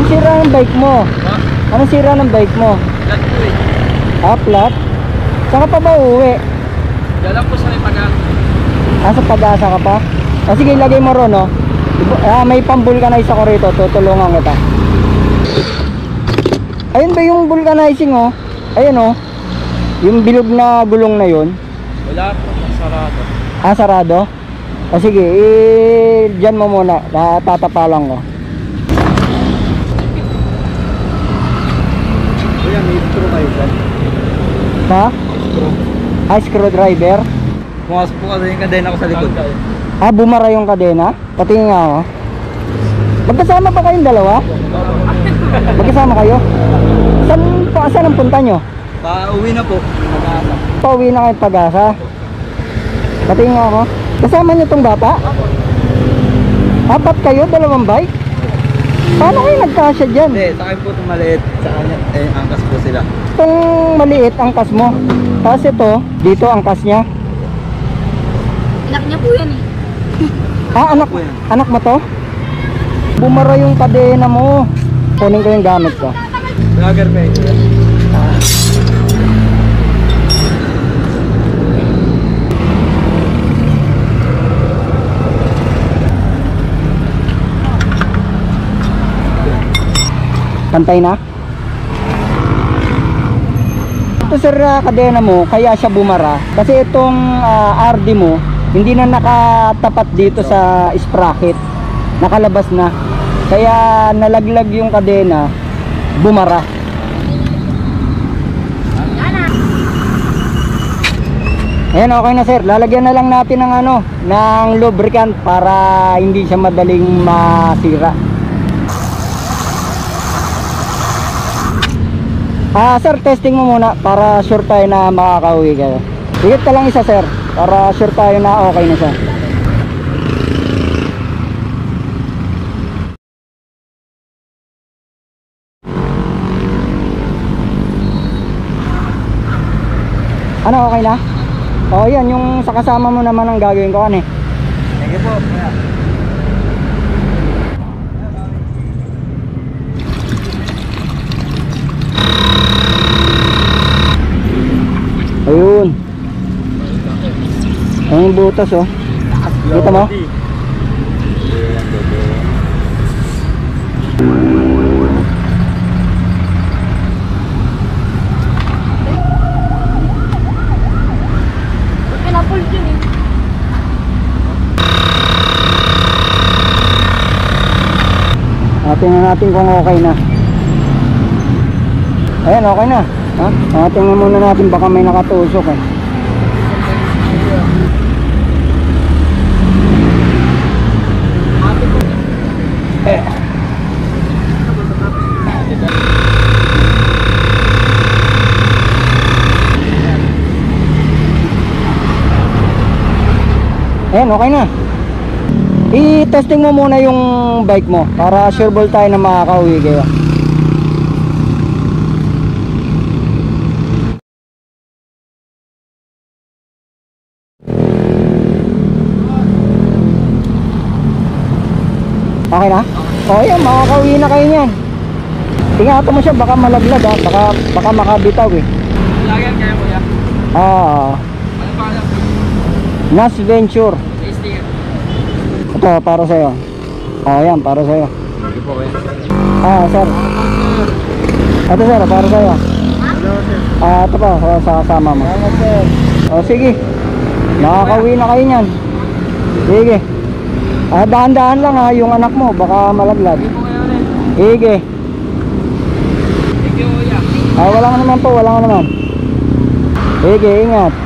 Anong sira ng bike mo? Ha? Anong sira ng bike mo? Flat po eh. Ah, flat? Saan ka pa ba uuwi? Diyan lang po sa may pag-asa. Ah, sa Pag-asa ka pa? Ah, sige, ilagay mo ron, no? May pang-vulcanize ako rito. Tutulungan kita. Ayun ba yung vulcanizing, oh? Ayun, oh. Yung bilog na gulong na yun. Wala po, sarado. Ah, sarado? Ah, sige, dyan mo muna. Tatapalan ko. Kuya, may screw kayo dyan. Ha? Screw. Ah, screwdriver? Pumasok po kasi yung kadena ko sa likod. Ah, bumara yung kadena? Patingin nga ako. Magkasama ba kayong dalawa? Magkasama kayo? Saan ang punta nyo? Pa-uwi na po. Pag-asa. Pauwi na kayo Pag-asa? Patingin nga ako. Kasama nyo tong bata? Apat kayo? Dalawang bike? Paano kayo nagkasya dyan? Hindi, sa akin po itong maliit. Sa kanya, angkas po sila. Itong maliit ang kas mo. Tapos ito, dito ang kas niya. Anak niya po yan eh. Ah, anak mo to? Bumara yung kadena mo. Kunin ko yung gamit ko. Vlogger pa ito. Pantay na? Ito sir, kadena mo, kaya siya bumara. Kasi itong RD mo, hindi na nakatapat dito sa sprocket. Nakalabas na. Kaya nalaglag yung kadena, bumara. Ayan, okay na sir. Lalagyan na lang natin ng ng lubricant para hindi siya madaling masira. Ah, sir, testing mo muna para sure tayo na makakauwi kayo. Higit ka lang isa, sir, para sure tayo na okay na siya. Ano, okay na? Oo, yan, yung sa kasama mo naman ang gagawin ko, ano eh. Thank you po. Ayun. Ayun yung butas, oh. Kita mo? Pinapul dyan eh. Tingnan natin kung okay na. Ayan, okay na. Ha? Tingnan muna natin, baka may nakatusok eh. Ayan, okay na. I-testing mo muna yung bike mo para sure ball tayo na makakauwi kayo. Okay na? O yan, makakauwi na kayo niyan. Tingnan mo siya, baka malaglag ha. Baka makabitaw eh. Vlogger kaya kuya. Ano pa alam? Nas Venture. Sticker. Ito, para sa'yo. O yan, para sa'yo. Thank you po kuya. Sir. Ito sir, para sa'yo. Hello sir. Ito pa, sa kasama mo. Salamat sir. O sige, makakauwi na kayo niyan. Sige. Dahan-dahan lang ha, yung anak mo, baka malaglag. Thank you po kayo ulit. Sige. Thank you kuya. Wala nga naman po, wala nga naman. Sige, ingat.